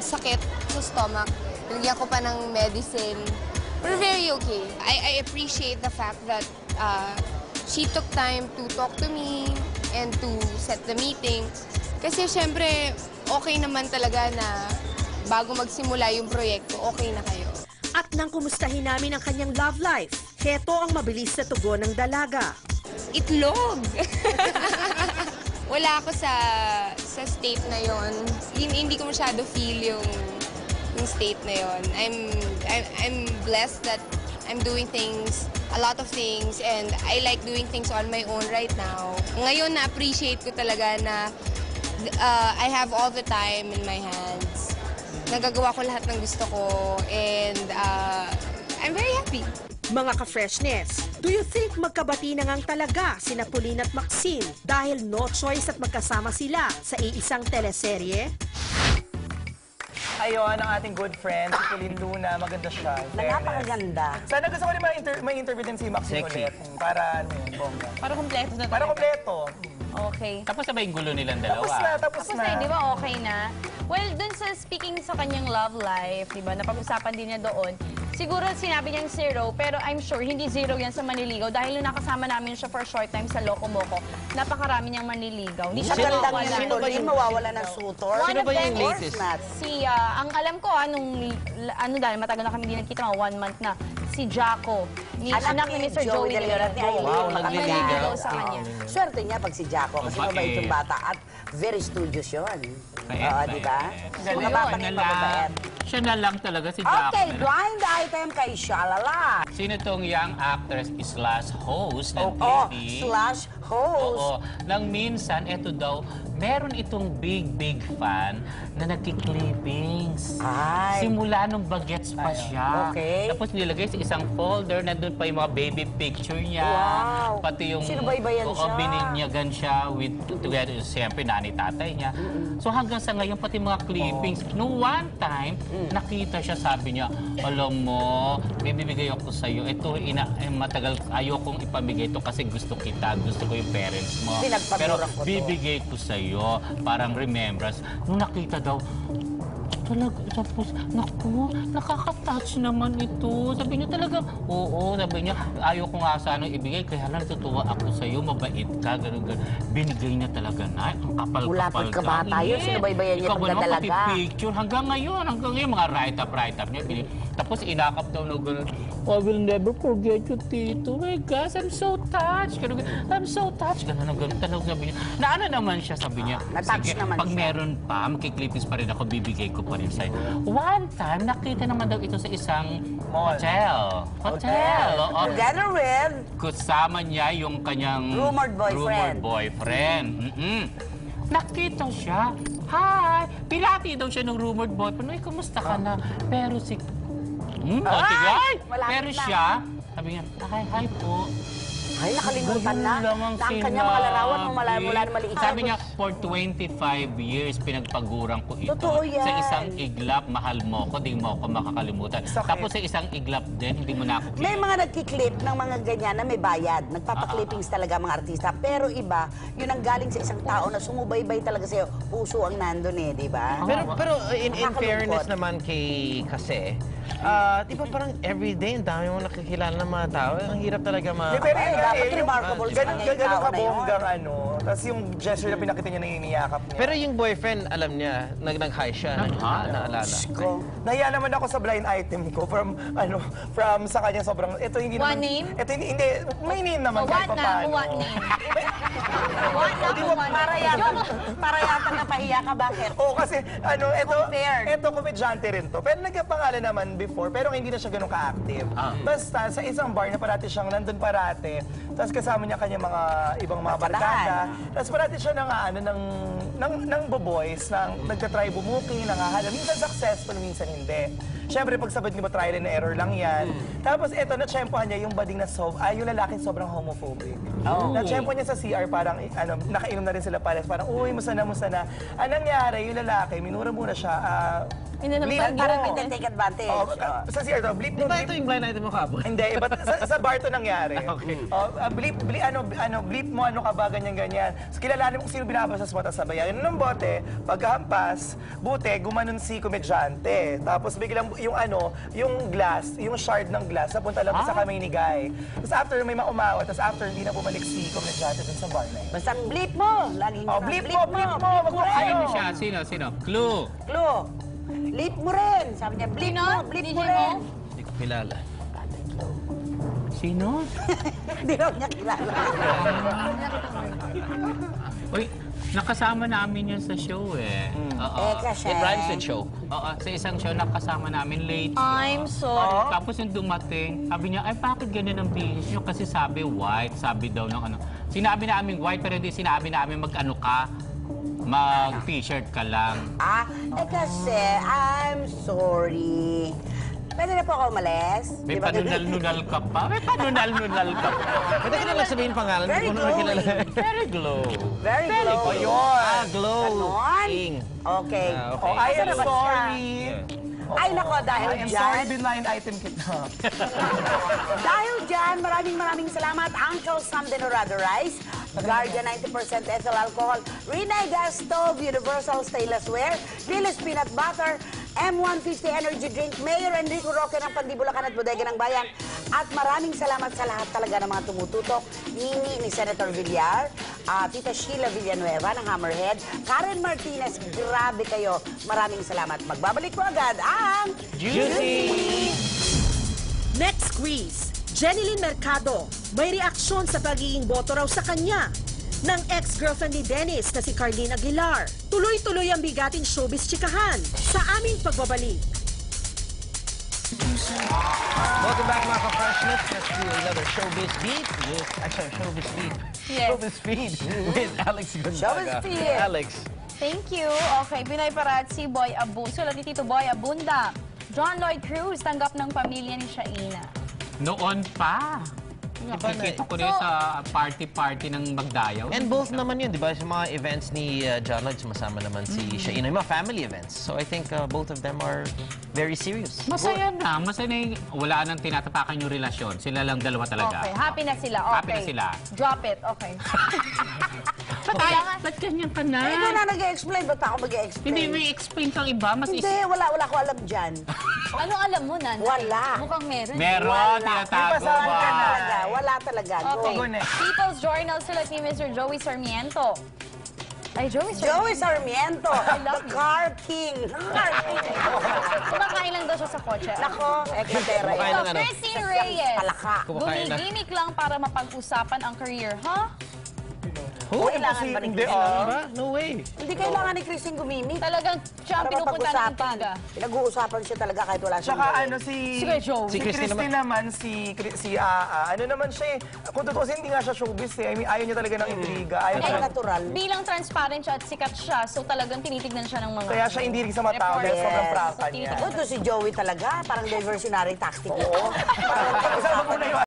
sakit sa stomach. Nilagyan ko pa ng medicine. We're very okay. I appreciate the fact that she took time to talk to me and to set the meeting. Kasi syempre, okay naman talaga na bago magsimula yung proyekto, okay na kayo. At nang kumustahin namin ang kanyang love life, heto ang mabilis na tugon ng dalaga. Itlog! Wala ako sa state na yon. Hindi ko masyado feel yung state na yon. I'm blessed that I'm doing things, a lot of things, and I like doing things on my own right now. Ngayon, na-appreciate ko talaga na I have all the time in my hands. Nagagawa ko lahat ng gusto ko, and I'm very happy. Mga ka-freshness, do you think magkabati na ngang talaga sina Pauline at Maxine dahil no choice at magkasama sila sa iisang teleserye? Ayun, ang ating good friend, si Pauline Luna. Maganda siya. Napakaganda. Sana gusto ko rin may interview din si Maxine ulit. Para, ano yun, bongga. Para kompleto na Para talaga. kompleto. Okay. Tapos na ba yung gulo nilang dalawa? Tapos na. Di ba okay na? Well, dun sa speaking sa kanyang love life, di ba, napag-usapan din niya doon, siguro sinabi niyang 0, pero I'm sure hindi 0 yan sa maniligaw dahil nung nakasama namin siya for a short time sa Loco Moco, napakarami niyang maniligaw. Hindi Sa siya gandang mawawala. niya, Pauline, mawawala ng sutor. One Sino of ba yung them latest? Si, ang alam ko, dahil matagal na kami hindi nagkita, mga 1 month na, si Jaco. Anak ni Mr. Joey De Leon. Wow, Ang nagliligaw sa kanya. Swerte niya pag si Jaco kasi mabait yung bata at very studious yun. Oo, di ba? Mga babangin mababait. Siya na lang talaga si Jack. Okay, blind item kay Shalala. Sino tong young actress slash host ng Oo, TV? slash host. Oo. Nang minsan, eto daw, meron itong big fan na nagki-clippings. Ay. Simula nung bagets pa siya. Okay. Tapos nilagay sa isang folder, nandun pa yung mga baby picture niya. Wow. Pati yung... Sinubaybayan siya. Oo, bininyagan siya with, together, siyempre, nanay-tatay niya. So hanggang sa ngayon, pati mga clippings. Nung one time, nakita siya, sabi niya, alam mo, may bibigay ako sa'yo. Ito, matagal, ayokong ipamigay ito kasi gusto kita, gusto ko yung parents mo. Pero Pinagpamura ko to. bibigay ko sa'yo, parang remembrance. Nung nakita daw, talaga, tapos, naku, nakaka-touch naman ito. Sabi niya talaga, oo, sabi niya, ayaw ko nga sana ibigay, kaya lang natutuwa ako sa'yo, mabait ka, gano'n, gano'n. Binigay niya talaga na, ang kapal-kapal Ulapit ka bata yun, sinubaybayan niya pagdadalaga. Ikaw ba picture, hanggang ngayon, mga write-up niya. Tapos inakap daw na gano'n, I will never forget you, Tito. My gosh, I'm so touched. Gano'n, I'm so touched. Gano'n, talagang sabi niya. Na ano naman siya, sabi niya. Na-touch naman pag siya. meron pa, makiklippings pa rin ako, bibigay ko pa rin sa'yo. One time, nakita naman daw ito sa isang hotel. Oo. Together with Kasama niya yung kanyang Rumored boyfriend. Nakita siya. Hi! Pilati daw siya ng rumored boyfriend. Ay, kumusta ka na? Pero si... Ay! Pero siya, sabi niya, hi po. Ay, nakalimutan na. Ganun lang ang Na ang kanyang mga larawan mula na maliit. Sabi niya, for 25 years, pinagpagurang ko ito. Totoo yan. Sa isang iglap, mahal mo ko, di mo ako makakalimutan. Tapos sa isang iglap din, hindi mo na ako May mga nagkiklip ng mga ganyan na may bayad. Nagpapaklippings talaga mga artista. Pero iba, yun ang galing sa isang tao na sumubaybay talaga sa'yo. Puso ang nandun eh, di ba? Pero in Nakakalungkot. fairness naman kay kasi, di ba parang everyday, ang dami mo nakikilala ng mga tao. Ang hirap talaga Pero dapat remarkable sa kanya yung ganun tao na yun. kabonggang ano. Tapos yung gesture na pinakita niya na iniyakap niya. Pero yung boyfriend, alam niya, nag-hi siya. Naalala. Nahiya naman ako sa blind item ko from sa kanya sobrang ito hindi One naman name? Ito hindi may name naman kahit paano. What name? Para yata napahiya ka, bakit? Oo, kasi Compared. ito komedyante rin to. Pero nagkapangalan naman before, pero hindi na siya ganun ka-active. Basta sa isang bar na parati siyang nandun parate, tapos kasama niya kanya mga ibang mga barkada. Tapos parati siya ng boboys, nagtatry bumuking, nangahala. Minsan successful, minsan hindi. Siyempre, pag sabad ni ba trial and error lang yan. Tapos ito, na-tsempohan niya yung bading na yung lalaking sobrang homophobic. Na-tsempo niya sa CR, parang nakainom na rin sila pares. Parang, uy, musta na. Ang nangyari, yung lalaki, minura muna siya, Hindi naman Bleep parang Parang mo. may take advantage. Oh, sa CR to, bleep Di mo, ba bleep ito yung blind item mo kapon? Hindi, but sa bar to nangyari. Okay. Bleep mo, ano ka ba, ganyan. So, kilalanin mo kung sino binabasas mo, tapos sabayan. Yun ng bote, pagkahampas, buti, gumanon si komedyante. Tapos biglang yung glass, yung shard ng glass, napunta lang sa kamay ni Guy. Tapos after may maumawa, tapos after hindi na bumalik si komedyante dun sa bar na yun. Basta bleep mo. Laging Oh, ganun. bleep mo, bleep mo, wag mo Sino ano. siya? Sino? Clue. Clue. Bleep mo rin. Sabi niya, bleep Sino? mo, bleep DJ mo mo? rin. Hindi ko kilala. Sino? Hindi raw niya kilala. Uy, nakasama namin yun sa show eh. Oo. Kasi... It rhymes with show. Oo, sa isang show nakasama namin late. I'm sorry. Tapos yung dumating, sabi niya, ay bakit ganyan ang bihis niyo? Kasi sabi white, sabi daw ng ano. Sinabi namin white pero hindi sinabi namin mag-ano ka, mag-t-shirt ka lang. kasi, I'm sorry. Pwede na po ako umalis? May Di ba ganun? panunal-nunal ka pa. May panunal-nunal ka pa. Pwede ko na lang sabihin pangalan. Very Hindi ko naman kilala. Very glow. Very glow. Yun. Glow. Ganon? King. Okay. Okay. I am Asa na ba siya? sorry. Ay, nako, dahil I am sorry, dyan, blind item kita. dahil dyan, maraming salamat, Uncle Sam de Norado Rice, Guardian 90% ethyl alcohol, Renee Gas Stove, Universal Stainless Ware, Lilis Peanut Butter, M150 Energy Drink, Mayor Enrico Roque ng Pandibulacan at Bodega ng Bayan. At maraming salamat sa lahat talaga ng mga tumututok. Nini ni Senator Villar, Tita Sheila Villanueva ng Hammerhead, Karen Martinez, grabe kayo. Maraming salamat. Magbabalik po agad ang Juicy! Next quiz, Jenilyn Mercado may reaksyon sa pagiging boto raw sa kanya ng ex-girlfriend ni Dennis na si Carlene Aguilar. Tuloy-tuloy ang bigating showbiz chikahan sa aming pagbabalik. Welcome back mga ka-freshness. Let's do another showbiz beat with... showbiz beat. Yes. Showbiz feed with Alex Gonzaga. Showbiz feed. Alex. Thank you. Okay, Binoy Parazzi, Boy Abunda. Sulat ni Tito Boy Abunda. John Lloyd Cruz, tanggap ng pamilya ni Shaina. Noon pa. Nakikita ko rin sa party-party ng Magdayaw. And both naman yun, di ba? Sa mga events ni John Lloyd, sumasama naman si Shaina. Yung mga family events. So I think both of them are very serious. Masaya na. Masaya na yung wala nang tinatapakan yung relasyon. Sila lang dalawa talaga. Okay, happy na sila. Okay. Happy na sila. Drop it. Okay. Ba't ganyan ka na? Ikaw na nag-explain, ba't pa ako mag-explain? Hindi, may explain kang iba. Mas Hindi, wala ko alam dyan. Ano alam mo, Nanay? Wala. Mukhang meron. Meron, Wala. tinatago Ipasahan ba? ka na. Talaga, wala talaga. Okay. Go next. People's Journal, sulat ni Mr. Joey Sarmiento. Ay, Joey Sarmiento. Joey Sarmiento, love the you. car king. Car king. Kumakain lang daw siya sa kotse. Nako, eklatera Kumakain yun. ng ano? Christine Reyes. Palaka. Kumakain na. Gumigimik lang para mapag-usapan ang career, ha? Kailangan ba ni Hindi, Christine? Diba? No way. Hindi kailangan ni Christine gumimik. Talagang siya ang Para pinupunta ng mapag-usapan. intriga. Pinag-uusapan siya talaga kahit wala siyang Tsaka gawin. si Sige, Joe. Si Christine naman, si Aa, ano naman siya eh. Kung totoo hindi nga siya showbiz eh. I mean, ayaw niya talaga ng intriga. Ayaw Ay, niya. natural. Bilang transparent siya at sikat siya, so talagang tinitignan siya ng mga... Kaya siya hindi rin sa matao dahil Reporters. sobrang Yes. prangka niya. Ito si Joey talaga, parang diversionary tactic. Oo. Isama mo na yun.